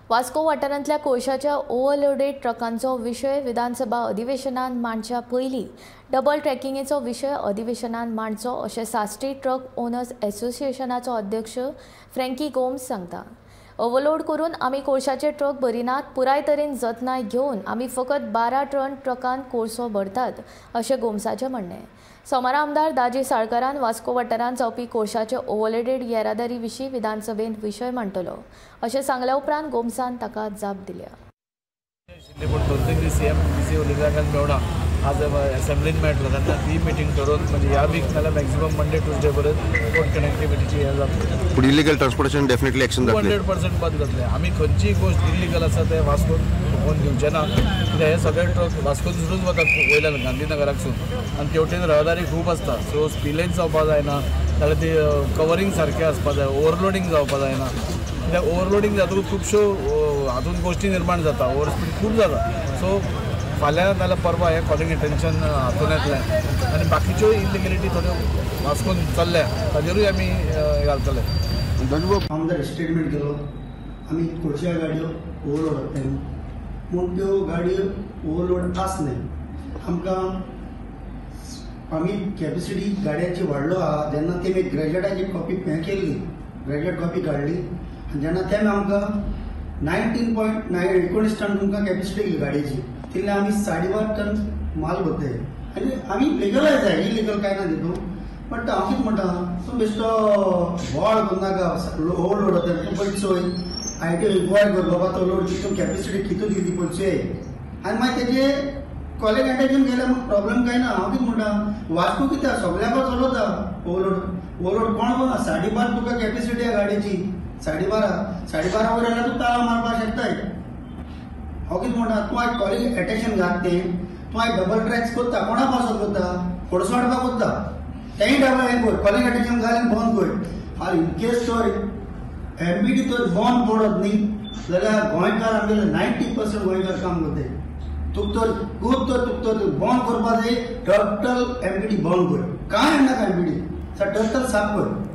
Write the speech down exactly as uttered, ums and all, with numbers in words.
वास्को वाठारांतल्या कोळशाच्या ओव्हरलोडेड ट्रकांचो विशय विधानसभा अधिवेशनात मांडच्या पयलीं डबल ट्रॅकिंगेचो विशय अधिवेशनात मांडचो अशें साश्टी ट्रक ओनर्स असोसिएशनाचो अध्यक्ष फ्रँकी गोम्स सांगता। ओव्हरलोड करून आमी कोळशाचे ट्रक भरिनात, पुराय तरेन जतनाय घेवन आमी फकत बारा टन ट्रकान कोळसो भरतात अशें गोम्साचें म्हणणें। सोमारा आमदार दाजी साळकारान वास्को वाठारांत जावपी कोळशाचे ओव्हरलोडेड येरादारी विशीं विधानसभेंत विशय मांडटलो अशें सांगल्या उपरांत गोम्सान ताका जाप दिल्या। आज असेंब्लीन मेळटलो तेन्ना ती मिटींग करून म्हणजे ह्या वीक नाल्यार मॅक्सिमम मंडे ट्युजडे पर्यंत रोड कनेक्टिविटीची हे जातली। पूण इलिगल ट्रान्सपोर्टेशन डेफिनेटली एक्शन जातलें, हंड्रेड पर्सेंट बंद जातलें। आमी खंयचीय गोष्ट इलिगल आसा ते वास्कोन होवन दिवचे ना, कित्याक हे सगळे ट्रक वास्कोन सुरूच वतात वयल्यान गांधीनगराकसून आनी तेवटेन रहदारी खूब आसता, सो स्पिलेज जावपा जायना, नाल्यार ती कवरींग सारकें आसपा जाय, ओवरलोडींग जावपा जायना। कित्याक ओवरलोडींग जातकूच खुबश्यो हातूंत गोश्टी निर्माण जाता, ओवर स्पीड खूब जाता। सो फाल्यां नाल्यार परवा हें कॉलिंग अटेंशन हातून येतलें आनी बाकीच्यो इलिगेलिटी थोड्यो वास्कोन चल्ल्या ताजेरूय आमी हे घालतले। आमदार स्टेटमेंट केलो आमी कोळशा गाडयो ओवरलोड जाताय पूण त्यो गाडयो ओवरलोड आसनाय। आमकां आमी कॅपेसिटी गाडयांची वाडलो आहा जेन्ना तेमी ग्रॅज्युएटाची कॉपी हें केल्ली, ग्रॅज्युएट कॉपी काडली आनी जेन्ना तेमी आमकां नायन्टीन पॉयंट नायन एकोणीस टन तुमकां कॅपेसिटी येयली गाडयेची, तितले आमी साडे बारा टन माल भरताय आनी आमी लिगलायज जाय, इलिगल कांय ना तितून। बट हांव कितें म्हणटा, तूं बेश्टो बोवाळ करूनाका, ओवरलोड जाता तूं पयलीं चोय, आय टी इन्क्वायर कर बाबा तो लोड कितून कॅपेसिटी कितून दिली पळय चोय आनी मागीर तेजे कॉलेज अटेंशन केल्यार म्हाका प्रॉब्लेम कांय ना। हांव कितें म्हणटा, वास्को कित्याक सगळ्याक चलता ओवरलोड ओवरलोड कोण कोण साडे बारा तुका कॅपेसिटी आहा गाडयेची, साडे बारा साडे बारा वयर जाल्यार तूं ताळो मारपाक शकताय। हांव कितें म्हणटा, तूं आयज कॉलेज अटेंशन घात तें, तूं आयज डबल ट्रॅक्स करता, कोणा पासत करता, फोडसो हाडपाक करता, तेंय डबल हें कर, कॉलेज अटेंशन घाल बंद कर। आर इन केस तर एमबीडी तर बंद पडत न्ही जाल्यार गोंयकार आमगेले नायन्टी पर्संट गोंयकार काम करताय। तुका तर खूब तर तुका तर बंद करपा जाय, टोटल एमबीडी बंद कर, कांय नाका एमबीडी टोटल साफ कर।